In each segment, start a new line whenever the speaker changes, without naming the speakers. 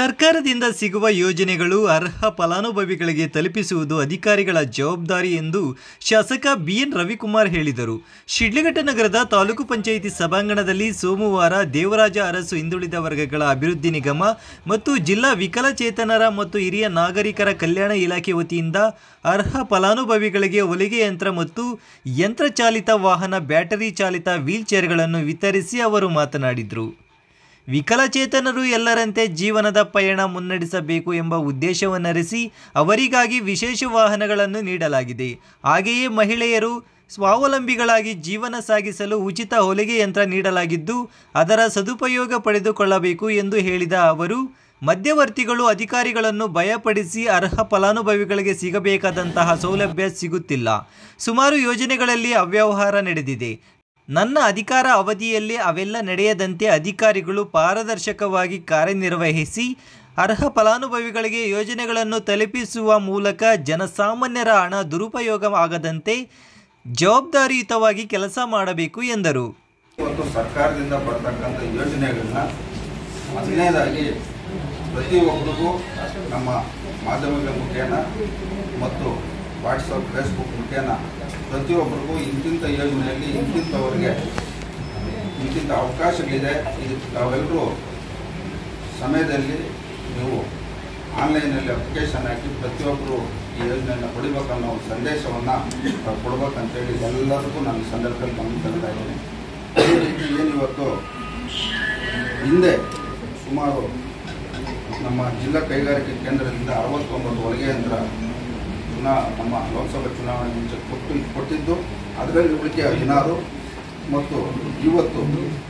ಸರ್ಕಾರದಿಂದ ಸಿಗುವ ಯೋಜನೆಗಳು ಅರ್ಹ ಫಲಾನುಭವಿಗಳಿಗೆ ತಲುಪಿಸುವುದು ಅಧಿಕಾರಿಗಳ ಜವಾಬ್ದಾರಿ ಎಂದು ಶಾಸಕ ಬಿಎನ್ ರವಿಕುಮಾರ್ ಹೇಳಿದರು. ಶಿಡ್ಲಘಟ್ಟ ನಗರದ ತಾಲೂಕು ಪಂಚಾಯಿತಿ ಸಭಾಂಗಣದಲ್ಲಿ ಸೋಮವಾರ ದೇವರಾಜ ಅರಸು ಹಿಂದುಳಿದ ವರ್ಗಗಳ ಅಭಿವೃದ್ಧಿ ನಿಗಮ ಮತ್ತು ಜಿಲ್ಲಾ ವಿಕಲಚೇತನರ ಮತ್ತು ಹಿರಿಯ ನಾಗರಿಕರ ಕಲ್ಯಾಣ ಇಲಾಖೆ ವತಿಯಿಂದ ಅರ್ಹ ಫಲಾನುಭವಿಗಳಿಗೆ ಹೊಲಿಗೆ ಯಂತ್ರ ಮತ್ತು ಯಂತ್ರಚಾಲಿತ ವಾಹನ ಬ್ಯಾಟರಿ ಚಾಲಿತ ವೀಲ್ಚೇರ್ಗಳನ್ನು ವಿತರಿಸಿ ಅವರು ಮಾತನಾಡಿದರು. ವಿಕಲಚೇತನರು ಎಲ್ಲರಂತೆ ಜೀವನದ ಪಯಣ ಮುನ್ನಡೆಸಬೇಕು ಎಂಬ ಉದ್ದೇಶವನ್ನರಿಸಿ ಅವರಿಗಾಗಿ ವಿಶೇಷ ವಾಹನಗಳನ್ನು ನೀಡಲಾಗಿದೆ. ಹಾಗೆಯೇ ಮಹಿಳೆಯರು ಸ್ವಾವಲಂಬಿಗಳಾಗಿ ಜೀವನ ಸಾಗಿಸಲು ಉಚಿತ ಹೊಲಿಗೆ ಯಂತ್ರ ನೀಡಲಾಗಿದ್ದು ಅದರ ಸದುಪಯೋಗ ಪಡೆದುಕೊಳ್ಳಬೇಕು ಎಂದು ಹೇಳಿದ ಅವರು, ಮಧ್ಯವರ್ತಿಗಳು ಅಧಿಕಾರಿಗಳನ್ನು ಭಯಪಡಿಸಿ ಅರ್ಹ ಫಲಾನುಭವಿಗಳಿಗೆ ಸಿಗಬೇಕಾದಂತಹ ಸೌಲಭ್ಯ ಸಿಗುತ್ತಿಲ್ಲ. ಸುಮಾರು ಯೋಜನೆಗಳಲ್ಲಿ ಅವ್ಯವಹಾರ ನಡೆದಿದೆ. ನನ್ನ ಅಧಿಕಾರ ಅವಧಿಯಲ್ಲಿ ಅವೆಲ್ಲ ನಡೆಯದಂತೆ ಅಧಿಕಾರಿಗಳು ಪಾರದರ್ಶಕವಾಗಿ ಕಾರ್ಯನಿರ್ವಹಿಸಿ ಅರ್ಹ ಫಲಾನುಭವಿಗಳಿಗೆ ಯೋಜನೆಗಳನ್ನು ತಲುಪಿಸುವ ಮೂಲಕ ಜನಸಾಮಾನ್ಯರ ಹಣ ದುರುಪಯೋಗ ಆಗದಂತೆ ಜವಾಬ್ದಾರಿಯುತವಾಗಿ ಕೆಲಸ ಮಾಡಬೇಕು ಎಂದರು.
ಇವತ್ತು ಸರ್ಕಾರದಿಂದ ಬರತಕ್ಕಂಥ ಯೋಜನೆಗಳನ್ನ ಮೊದಲನೇದಾಗಿ ಪ್ರತಿಯೊಬ್ಬರಿಗೂ ನಮ್ಮ ಮಾಧ್ಯಮಗಳ ಮುಖೇನ ಮತ್ತು ವಾಟ್ಸಪ್ ಫೇಸ್ಬುಕ್ ಮುಖೇನ ಪ್ರತಿಯೊಬ್ಬರಿಗೂ ಇಂತಿಂಥ ಯೋಜನೆಯಲ್ಲಿ ಇಂತಿಂಥವ್ರಿಗೆ ಇಂತಿಂಥ ಅವಕಾಶಗಳಿದೆ, ಇದಕ್ಕೆ ತಾವೆಲ್ಲರೂ ಸಮಯದಲ್ಲಿ ನೀವು ಆನ್ಲೈನಲ್ಲಿ ಅಪ್ಲಿಕೇಶನ್ ಹಾಕಿ ಪ್ರತಿಯೊಬ್ಬರು ಈ ಯೋಜನೆಯನ್ನು ಪಡಿಬೇಕನ್ನೋ ಸಂದೇಶವನ್ನು ಕೊಡ್ಬೇಕಂತೇಳಿ ಎಲ್ಲರಿಗೂ ನಾನು ಈ ಸಂದರ್ಭದಲ್ಲಿ ಗಮನ ತರ್ತಾ ಇದ್ದೀನಿ. ಅದೇ ರೀತಿ ಏನಿವತ್ತು ಹಿಂದೆ ಸುಮಾರು ನಮ್ಮ ಜಿಲ್ಲಾ ಕೈಗಾರಿಕೆ ಕೇಂದ್ರದಿಂದ 69 ಹೊಲಿಗೆ ಯಂತ್ರ ನಮ್ಮ ಲೋಕಸಭಾ ಚುನಾವಣೆ ಮುಂಚೆ ಕೊಟ್ಟಿದ್ದು, ಅದರಲ್ಲಿ ಉಳಿಕೆ 16 ಮತ್ತು ಇವತ್ತು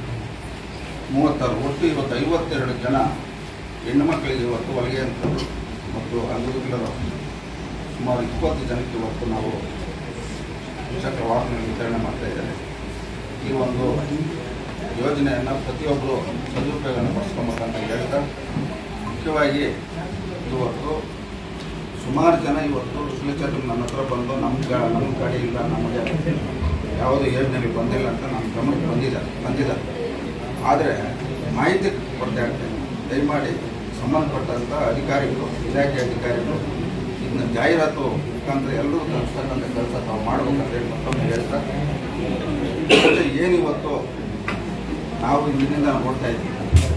36, ಒಟ್ಟು ಇವತ್ತು 52 ಜನ ಹೆಣ್ಣು ಮಕ್ಕಳಿಗೆ ಇವತ್ತು ಹೊಲಿಗೆ ಯಂತ್ರ ಮತ್ತು ಅಂಗವಿಕಲರು ಸುಮಾರು 20 ಜನಕ್ಕೆ ಇವತ್ತು ನಾವು ದ್ವಿಚಕ್ರ ವಾಹನ ವಿತರಣೆ ಮಾಡ್ತಾ ಇದ್ದಾರೆ. ಈ ಒಂದು ಯೋಜನೆಯನ್ನು ಪ್ರತಿಯೊಬ್ಬರು ಸದುಪಯೋಗವನ್ನು ಪಡಿಸ್ಕೊಬೇಕಂತ ಹೇಳ್ತಾ, ಮುಖ್ಯವಾಗಿ ಇವತ್ತು ಸುಮಾರು ಜನ ಇವತ್ತು ವಿಕಲಚೇತನರು ನನ್ನ ಹತ್ರ ಬಂದು ನಮ್ಮ ಗಾಡಿ ಇಲ್ಲ, ನಮಗೆ ಯಾವುದೇ ಯೋಜನೆಗಳು ಬಂದಿಲ್ಲ ಅಂತ ನಮ್ಮ ಗಮನಕ್ಕೆ ಬಂದಿದ್ದಾರೆ. ಆದರೆ ಮಾಹಿತಿ ಕೊರತೆ ಆಗ್ತದೆ. ದಯಮಾಡಿ ಸಂಬಂಧಪಟ್ಟಂಥ ಅಧಿಕಾರಿಗಳು, ಇಲಾಖೆ ಅಧಿಕಾರಿಗಳು ಇದನ್ನ ಜಾಹೀರಾತು ಮುಖಾಂತರ ಎಲ್ಲರೂ ತರಿಸ್ತಕ್ಕಂಥ ಕೆಲಸ ತಾವು ಮಾಡಬೇಕಂತ ಹೇಳಿ ಮತ್ತೊಮ್ಮೆ ಹೇಳ್ತಾ, ಏನಿವತ್ತು ನಾವು ಇಂದಿನಿಂದ ನೋಡ್ತಾ ಇದ್ದೀವಿ,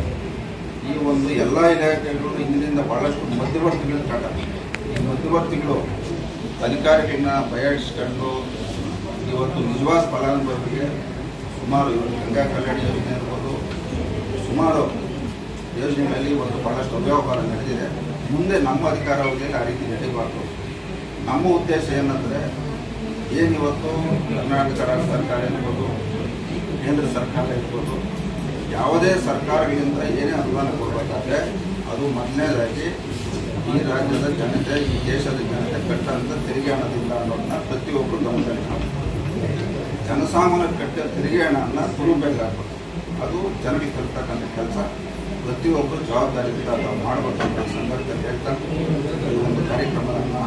ಈ ಒಂದು ಎಲ್ಲ ಇಲಾಖೆಗಳು ಇಂದಿನಿಂದ ಭಾಳಷ್ಟು ಮಧ್ಯವರ್ತಿಗಳು ಸ್ಟಾರ್ಟ್ ಆಗ್ತದೆ. ಈ ಮಧ್ಯವರ್ತಿಗಳು ಅಧಿಕಾರಿಗಳನ್ನ ಭಯಿಸ್ಕೊಂಡು ಇವತ್ತು ನಿಜವಾದ ಫಲಾನುಭವಿಗೆ ಸುಮಾರು ಗಂಗಾ ಕಲ್ಯಾಣ ಯೋಜನೆ ಇರ್ಬೋದು, ಸುಮಾರು ಯೋಜನೆಗಳಲ್ಲಿ ಇವತ್ತು ಭಾಳಷ್ಟು ಅವ್ಯವಹಾರ ನಡೆದಿದೆ. ಮುಂದೆ ನಮ್ಮ ಅಧಿಕಾರಾವಧಿಯಲ್ಲಿ ಆ ರೀತಿ ನಡೀಬಾರ್ದು. ನಮ್ಮ ಉದ್ದೇಶ ಏನಂದರೆ, ಏನಿವತ್ತು ಕರ್ನಾಟಕ ರಾಜ್ಯ ಸರ್ಕಾರ ಇರ್ಬೋದು, ಕೇಂದ್ರ ಸರ್ಕಾರ ಇರ್ಬೋದು, ಯಾವುದೇ ಸರ್ಕಾರಗಳಿಂದ ಏನೇ ಅನುದಾನ ಕೊಡಬೇಕಾದ್ರೆ ಅದು ಮೊದಲನೇದಾಗಿ ಈ ರಾಜ್ಯದ ಜನತೆ, ಈ ದೇಶದ ಜನತೆ ಕಟ್ಟಂಥ ತೆರಿಗೆ ಹಣದಿಂದ ಅನ್ನೋದನ್ನ ಪ್ರತಿಯೊಬ್ಬರು ಗಮನದಲ್ಲಿ ಜನಸಾಮಾನ್ಯ ಕಟ್ಟ ತೆರಿಗೆ ಹಣವನ್ನು ದುರುಪಯೋಗ ಅದು ಜನರಿಗೆ ತಲುಪತಕ್ಕಂಥ ಕೆಲಸ ಪ್ರತಿಯೊಬ್ಬರು ಜವಾಬ್ದಾರಿಯಿಂದ ತಾವು ಮಾಡಬೇಕಂತ ಸಂದರ್ಭದಲ್ಲಿ ಹೇಳ್ತಾ ಈ ಒಂದು ಕಾರ್ಯಕ್ರಮವನ್ನು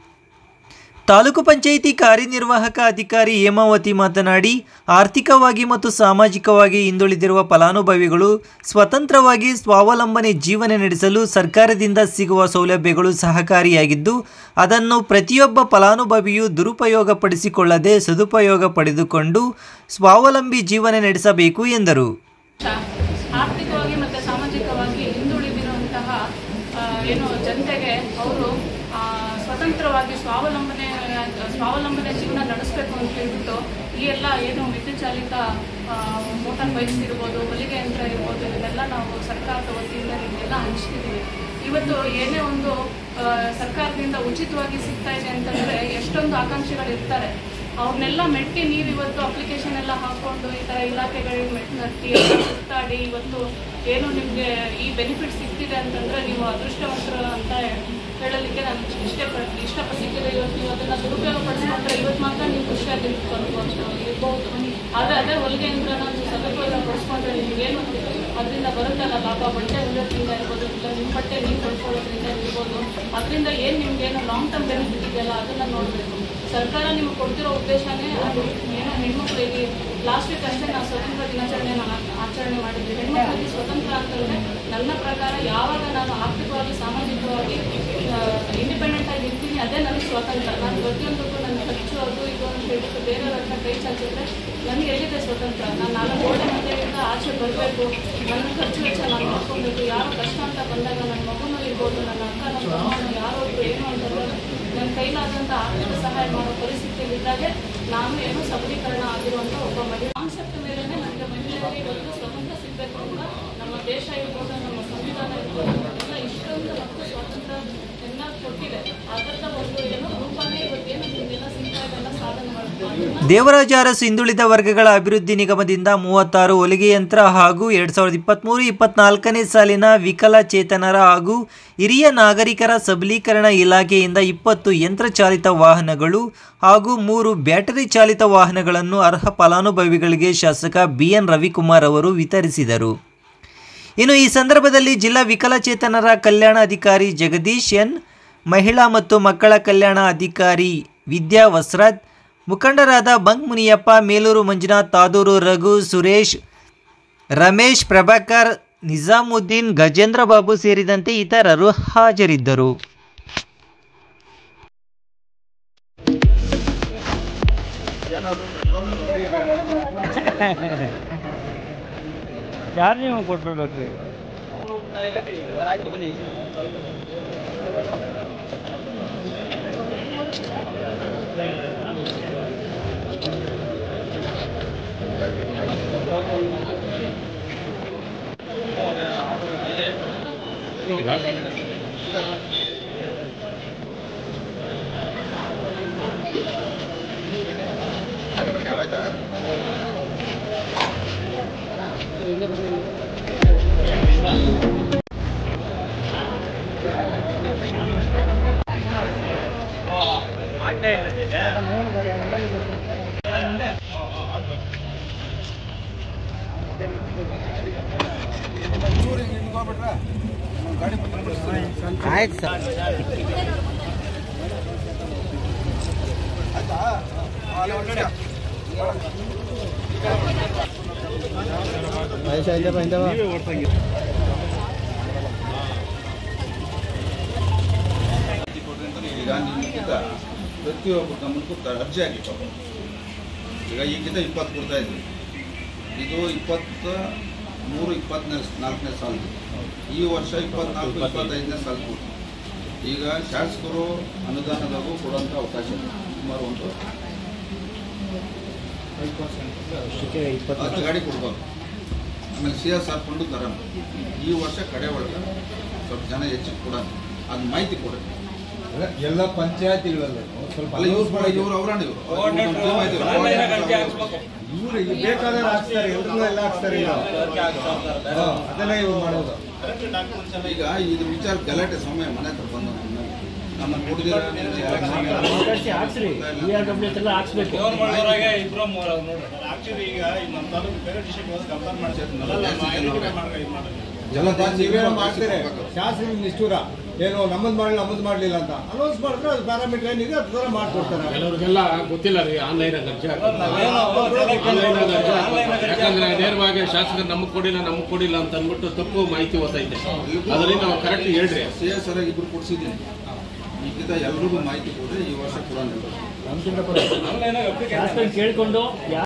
ತಾಲೂಕು ಪಂಚಾಯಿತಿ ಕಾರ್ಯನಿರ್ವಾಹಕ ಅಧಿಕಾರಿ ಹೇಮಾವತಿ ಮಾತನಾಡಿ, ಆರ್ಥಿಕವಾಗಿ ಮತ್ತು ಸಾಮಾಜಿಕವಾಗಿ ಹಿಂದುಳಿದಿರುವ ಫಲಾನುಭವಿಗಳು ಸ್ವತಂತ್ರವಾಗಿ ಸ್ವಾವಲಂಬನೆ ಜೀವನ ನಡೆಸಲು ಸರ್ಕಾರದಿಂದ ಸಿಗುವ ಸೌಲಭ್ಯಗಳು ಸಹಕಾರಿಯಾಗಿದ್ದು, ಅದನ್ನು ಪ್ರತಿಯೊಬ್ಬ ಫಲಾನುಭವಿಯು ದುರುಪಯೋಗಪಡಿಸಿಕೊಳ್ಳದೆ ಸದುಪಯೋಗ ಪಡೆದುಕೊಂಡು ಸ್ವಾವಲಂಬಿ ಜೀವನ ನಡೆಸಬೇಕು ಎಂದರು.
ಆರ್ಥಿಕವಾಗಿ ಮತ್ತು ಸಾಮಾಜಿಕವಾಗಿ ಹಿಂದುಳಿದಿರುವಂತಹ ಜನತೆಗೆ ಅವರು ಸ್ವತಂತ್ರವಾಗಿ ಸ್ವಾವಲಂಬನೆ ಜೀವನ ನಡೆಸಬೇಕು ಅಂತ ಹೇಳ್ಬಿಟ್ಟು ಈ ಎಲ್ಲ ವಿದ್ಯುತ್ ಚಾಲಿತ ಮೋಟಾರ್ ಬೈಕ್ಸ್ ಇರ್ಬೋದು, ಹೊಲಿಗೆ ಯಂತ್ರ ಇರ್ಬೋದು, ಇದೆಲ್ಲ ನಾವು ಸರ್ಕಾರದ ವತಿಯಿಂದ ಇದೆಲ್ಲ ಹಂಚ್ತಿದ್ದೀವಿ. ಇವತ್ತು ಏನೇ ಒಂದು ಸರ್ಕಾರದಿಂದ ಉಚಿತವಾಗಿ ಸಿಗ್ತಾ ಇದೆ ಅಂತಂದರೆ ಎಷ್ಟೊಂದು ಆಕಾಂಕ್ಷಿಗಳು ಇರ್ತಾರೆ. ಅವ್ರನ್ನೆಲ್ಲ ಮೆಟ್ಟಿ ನೀವು ಇವತ್ತು ಅಪ್ಲಿಕೇಶನ್ ಎಲ್ಲ ಹಾಕ್ಕೊಂಡು ಈ ಥರ ಇಲಾಖೆಗಳಿಗೆ ಮೆಟ್ಟಿ ಸುತ್ತಾಡಿ ಇವತ್ತು ಏನು ನಿಮಗೆ ಈ ಬೆನಿಫಿಟ್ ಸಿಗ್ತಿದೆ ಅಂತಂದರೆ ನೀವು ಅದೃಷ್ಟವಂತರು ಅಂತ ಹೇಳಲಿಕ್ಕೆ ನಾನು ಇಷ್ಟಪಡ್ತಿದ್ದೆ. ಇವತ್ತು ನೀವು ಅದನ್ನು ದುರುಪಯೋಗ ಪಡಿಸ್ಕೊಂಡ್ರೆ ಇವತ್ತು ಮಾತ್ರ ನೀವು ಖುಷಿಯಾಗಿರ್ಬೋದು. ಆದರೆ ಅದೇ ಹೊಲಿಗೆ ಯಂತ್ರನ ನೀವು ಸದುಪಯೋಗ ಪಡಿಸ್ಕೊಂಡ್ರೆ ನಿಮಗೇನು ಅದರಿಂದ ಬರುತ್ತಲ್ಲ ಲಾಭ, ಬಟ್ಟೆ ಉಳಿಯೋದ್ರಿಂದ ಇರ್ಬೋದು, ಇಲ್ಲ ನಿಮ್ಮ ಬಟ್ಟೆ ನೀವು ಕೊಡ್ಕೊಳ್ಳೋದ್ರಿಂದ ಇರ್ಬೋದು, ಅದರಿಂದ ಏನು ನಿಮಗೇನು ಲಾಂಗ್ ಟರ್ಮ್ ಬೆನಿಫಿಟ್ ಇದೆಯಲ್ಲ ಅದನ್ನು ನೋಡಬೇಕು. ಸರ್ಕಾರ ನಿಮಗೆ ಕೊಡ್ತಿರೋ ಉದ್ದೇಶನೇ ಅದು ಏನೋ ಹೆಣ್ಮಕ್ಳಿಗೆ ಲಾಸ್ಟ್ ವೀಕ್ ಅಷ್ಟೇ ನಾವು ಸ್ವತಂತ್ರ ದಿನಾಚರಣೆಯನ್ನು ಆಚರಣೆ ಮಾಡಿದ್ವಿ. ಹೆಣ್ಮಕ್ಳಿಗೆ ಸ್ವತಂತ್ರ ಅಂತಂದರೆ ನನ್ನ ಪ್ರಕಾರ ಯಾವಾಗ ನಾನು ಆರ್ಥಿಕವಾಗಿ ಸಾಮಾಜಿಕವಾಗಿ ಇಂಡಿಪೆಂಡೆಂಟ್ ಆಗಿ ಇರ್ತೀನಿ ಅದೇ ನನಗೆ ಸ್ವತಂತ್ರ. ನಾನು ಪ್ರತಿಯೊಂದಕ್ಕೂ ನನ್ನ ಖರ್ಚು ಅದು ಇದು ಅಂತ ಹೇಳ್ಬಿಟ್ಟು ಬೇರೆಯವ್ರ ಹತ್ರ ಕೈ ಚಾಚಿದ್ರೆ ನನಗೆ ಎಲ್ಲಿದೆ ಸ್ವತಂತ್ರ? ನಾನು 4 ಗೋಡೆ ಮಧ್ಯದಿಂದ ಆಚೆ ಬರಬೇಕು, ನನ್ನ ಖರ್ಚು ವೆಚ್ಚ ನಾನು ನೋಡ್ಕೊಬೇಕು. ಯಾವ ಕಷ್ಟ ಅಂತ ಬಂದಾಗ ನನ್ನ ಮಗುನೂ ಇರ್ಬೋದು, ನನ್ನ ಅಕ್ಕ ನನ್ನ ತಮ್ಮನೂ ಯಾರೊಬ್ರು ಏನು ಅಂತಂದ್ರೆ ನನ್ನ ಕೈಲಾದಂಥ ಆರ್ಥಿಕ ಸಹಾಯ ಮಾಡೋ ಪರಿಸ್ಥಿತಿಯಲ್ಲಿದ್ದಾಗೆ ನಾನು ಏನೋ ಸಬಲೀಕರಣ ಆಗಿರುವಂಥ ಒಬ್ಬ ಮಹಿಳೆ ಕಾನ್ಸೆಪ್ಟ್ ಮೇಲೇ ನನಗೆ ಮಹಿಳೆಯರಿಗೆ ಇವತ್ತು ಸ್ವತಂತ್ರ ಸಿಗಬೇಕು ಅಂತ ನಮ್ಮ ದೇಶ ಇರ್ಬೋದು, ನಮ್ಮ ಸಂವಿಧಾನ ಇರ್ಬೋದು, ಎಲ್ಲ ಇಷ್ಟೊಂದು ಹಕ್ಕು ಸ್ವಾತಂತ್ರ್ಯ ಎಲ್ಲ ಕೊಟ್ಟಿದೆ. ಅದರ ಒಂದು ಏನೋ ರೂಪನೇ ಇವತ್ತೇನು ನಿಮಗೆಲ್ಲ ಸಿಗ್ತಾ ಇದೆಲ್ಲ ಸಾಧನೆ ಮಾಡ್ತಾರೆ.
ದೇವರಾಜ ಅರಸು ಹಿಂದುಳಿದ ವರ್ಗಗಳ ಅಭಿವೃದ್ಧಿ ನಿಗಮದಿಂದ 36 ಹೊಲಿಗೆ ಯಂತ್ರ ಹಾಗೂ 2023-24ನೇ ಸಾಲಿನ ವಿಕಲಚೇತನರ ಹಾಗೂ ಹಿರಿಯ ನಾಗರಿಕರ ಸಬಲೀಕರಣ ಇಲಾಖೆಯಿಂದ 20 ಯಂತ್ರಚಾಲಿತ ವಾಹನಗಳು ಹಾಗೂ 3 ಬ್ಯಾಟರಿ ಚಾಲಿತ ವಾಹನಗಳನ್ನು ಅರ್ಹ ಫಲಾನುಭವಿಗಳಿಗೆ ಶಾಸಕ BN ರವಿಕುಮಾರ್ ಅವರು ವಿತರಿಸಿದರು. ಇನ್ನು ಈ ಸಂದರ್ಭದಲ್ಲಿ ಜಿಲ್ಲಾ ವಿಕಲಚೇತನರ ಕಲ್ಯಾಣ ಅಧಿಕಾರಿ ಜಗದೀಶ್ ಎನ್, ಮಹಿಳಾ ಮತ್ತು ಮಕ್ಕಳ ಕಲ್ಯಾಣ ಅಧಿಕಾರಿ ವಿದ್ಯಾ ವಸ್ರಾಜ್, ಮುಖಂಡರಾದ ಬಂಕ್ ಮುನಿಯಪ್ಪ, ಮೇಲೂರು ಮಂಜುನಾಥ್, ತಾದೂರು ರಘು, ಸುರೇಶ್, ರಮೇಶ್, ಪ್ರಭಾಕರ್, ನಿಜಾಮುದ್ದೀನ್, ಗಜೇಂದ್ರ ಬಾಬು ಸೇರಿದಂತೆ ಇತರರು ಹಾಜರಿದ್ದರು.
ಯಾರು ನೀವು ಕೊಟ್ಬಿಡ್ಬೇಕ್ರಿ?
ಆಯ್ತು ಸರ್. ಈಗ ನಿಮಗಿಂತ ಪ್ರತಿಯೊಬ್ಬರ ಗಮನಕ್ಕೂ ಅರ್ಜಿ ಆಗಿತ್ತು. ಈಗ ಈಗಿಂತ 20 ಕೊಡ್ತಾ ಇದ್ವಿ. ಇದು 23-24ನೇ ಸಾಲು. ಈ ವರ್ಷ 24-25ನೇ ಸಾಲು ಕೊಡ್ತೀವಿ. ಈಗ ಶಾಸಕರು ಅನುದಾನದಾಗೂ ಕೊಡುವಂಥ ಅವಕಾಶ ಇದೆ. ಸುಮಾರು ಒಂದು 10 ಗಾಡಿ ಕೊಡ್ಬೋದು. ಆಮೇಲೆ CSR ಫಂಡು ತರೋಣ. ಈ ವರ್ಷ ಕಡೆ ಒಳಗೆ ಸ್ವಲ್ಪ ಜನ ಹೆಚ್ಚಿಗೆ ಕೊಡೋಣ. ಅದು ಮಾಹಿತಿ ಕೊಡಿ.
ಎಲ್ಲ ಪಂಚಾಯತಿಗಳಲ್ಲ ಸ್ವಲ್ಪ
ಯೂಸ್ ಮಾಡಿ. ಇವರು ಅವರಾಣ ಇವರು
ಬೇಕಾದ್ರೆ ಹಾಕ್ತಾರೆ, ಎಲ್ರನ್ನೆಲ್ಲ ಹಾಕ್ತಾರೆ. ಅದೆಲ್ಲ ಇವ್ರು ಮಾಡೋದು.
ಈಗ ಇದ್ರ ವಿಚಾರ ಗಲಾಟೆ ಸಮಯ ಮನೆ ಹತ್ರ ಬಂದ ನಮ್ಮ ಕೊಡಿದಿರ
ಎಲ್ಲ ನೀವೇನೋ ಮಾಡ್ತಾರೆ. ಶಾಸಕ ನಿಷ್ಠೂರ ಏನು ನಮ್ಮದು ಮಾಡಲಿಲ್ಲ ಅಂತ ಅನೌನ್ಸ್ ಮಾಡಿದ್ರೆ ಅದು ಪ್ಯಾರಾಮೀಟರ್ ಏನಿದೆ ಅದು ಥರ ಮಾಡ್ಕೊಡ್ತಾರೆ.
ಕೆಲವ್ರಿಗೆಲ್ಲ ಗೊತ್ತಿಲ್ಲ ರೀ. ಆನ್ಲೈನ್ ಅರ್ಜಿ ಯಾಕಂದ್ರೆ ನೇರವಾಗಿ ಶಾಸಕರು ನಮಗೆ ಕೊಡಿಲ್ಲ ಅಂತ ಅಂದ್ಬಿಟ್ಟು ತಪ್ಪು ಮಾಹಿತಿ ಓದ್ತೈತೆ. ಅದರಿಂದ ನಾವು ಕರೆಕ್ಟ್ ಹೇಳ್ರಿ.
CSR ಇಬ್ರು ಕೊಡ್ಸಿದ್ದೀನಿ. ಈಗಿಂತ ಎಲ್ರಿಗೂ ಮಾಹಿತಿ ಕೊಡ್ರಿ. ಈ ವರ್ಷ ಕೊಡೋಣ
ಕೇಳ್ಕೊಂಡು